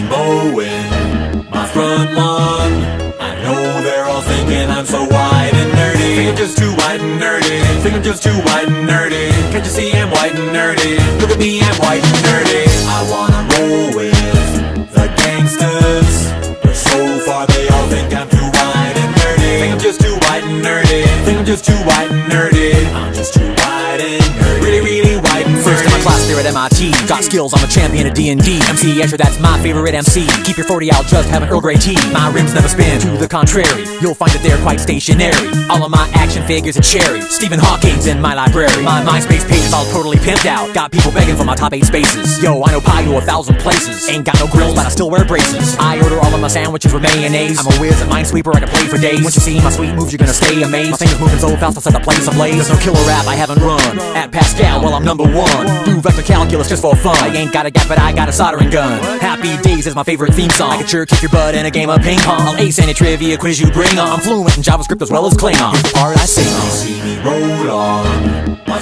mowing my front lawn. I know they're all thinking I'm so white and nerdy. Think I'm just too white and nerdy. Think I'm just too white and nerdy. Can't you see I'm white and nerdy? Look at me, I'm white and nerdy. I wanna roll with the gangsters, but so far they all think I'm too white and nerdy. Think I'm just too white and nerdy. Think I'm just too white and nerdy. I'm just too white and nerdy. Really, really white and nerdy. First in my class there at MIT. Got skills, I'm a champion at D&D. MC Escher, that's my favorite MC. Keep your 40 out, just have an Earl Grey tea. My rims never spin, to the contrary. You'll find that they're quite stationary. All of my action figures are cherry. Stephen Hawking's in my library. My MySpace page is all totally pimped out. Got people begging for my top 8 spaces. Yo, I know pie to 1,000 places. Ain't got no grills, but I still wear braces. I order all of my sandwiches with mayonnaise. I'm a whiz at Minesweeper, I can play for days. Once you see my sweet moves, you're gonna stay amazed. My fingers moving so fast, I'll set the place ablaze. There's no killer rap I haven't run. At Pascal, well I'm number 1. Do vector calculus just for fun. I ain't got a gap, but I got a soldering gun. Happy Days is my favorite theme song. I can sure kick your butt in a game of ping pong. I'll ace any trivia quiz you bring on. I'm fluent in JavaScript as well as Klingon. Here's the part I sing on. You see me roll on my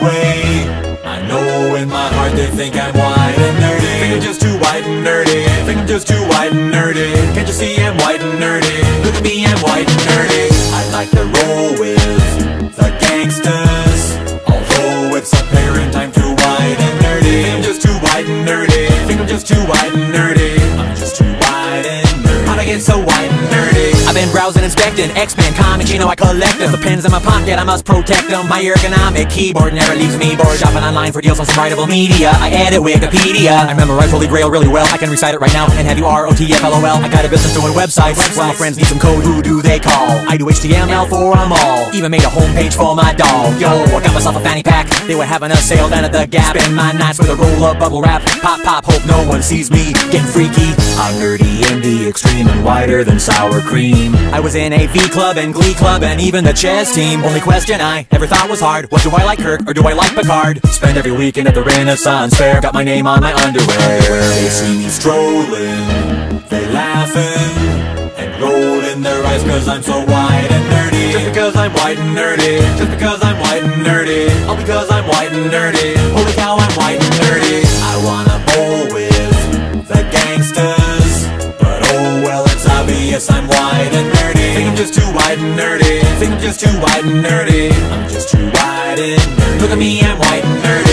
Segway. I know in my heart they think I'm white and nerdy. Think I'm just too white and nerdy. Think I'm just too white and nerdy. Can't you see I'm white and nerdy? Look at me, I'm white and nerdy. I like to roll with the gangsters, although it's apparent I'm too white and nerdy. Think I'm just too white and nerdy. Think I'm just too white and nerdy. I'm just too white and nerdy. How'd I get so white and nerdy? I've been browsing, inspecting X-Men comics, you know I collect them. The pens in my pocket, I must protect them. My ergonomic keyboard never leaves me bored. Shopping online for deals on some writable media. I edit Wikipedia. I memorize Holy Grail really well. I can recite it right now and have you ROTFLOL. I got a business doing websites. When my friends need some code, who do they call? I do HTML for them all. Even made a homepage for my dog. Yo, I got myself a fanny pack. They were having a sale down at the Gap. Spend my nights with a roll-up bubble wrap. Pop, pop, hope no one sees me getting freaky. I'm nerdy in the extreme and whiter than sour cream. I was in AV Club and Glee Club and even the chess team. Only question I ever thought was hard, what do I like, Kirk or do I like Picard? Spend every weekend at the Renaissance Fair. Got my name on my underwear. They see me strolling, they laughing and rolling their eyes cause I'm so white and nerdy. Just because I'm white and nerdy. Just because I'm white and nerdy. All because I'm white and nerdy. Holy cow, I'm white and nerdy. I wanna bowl with the gangsters, but oh well, it's obvious I'm white and nerdy. Think I'm just too white and nerdy. Think I'm just too white and nerdy. I'm just too white and nerdy. Look at me, I'm white and nerdy.